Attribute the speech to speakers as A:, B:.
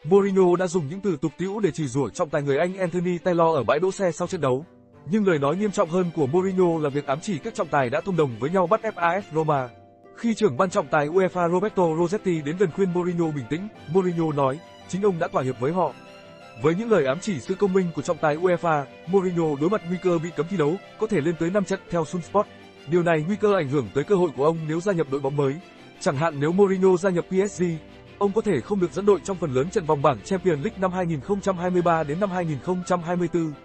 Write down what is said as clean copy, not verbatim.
A: Mourinho đã dùng những từ tục tĩu để chửi rủa trọng tài người Anh Anthony Taylor ở bãi đỗ xe sau trận đấu. Nhưng lời nói nghiêm trọng hơn của Mourinho là việc ám chỉ các trọng tài đã thông đồng với nhau bắt ép AS Roma. Khi trưởng ban trọng tài UEFA Roberto Rossetti đến gần khuyên Mourinho bình tĩnh, Mourinho nói, chính ông đã thỏa hiệp với họ. Với những lời ám chỉ sự công minh của trọng tài UEFA, Mourinho đối mặt nguy cơ bị cấm thi đấu, có thể lên tới 5 trận theo Sun Sport. Điều này nguy cơ ảnh hưởng tới cơ hội của ông nếu gia nhập đội bóng mới. Chẳng hạn nếu Mourinho gia nhập PSG, ông có thể không được dẫn đội trong phần lớn trận vòng bảng Champions League năm 2023 đến năm 2024.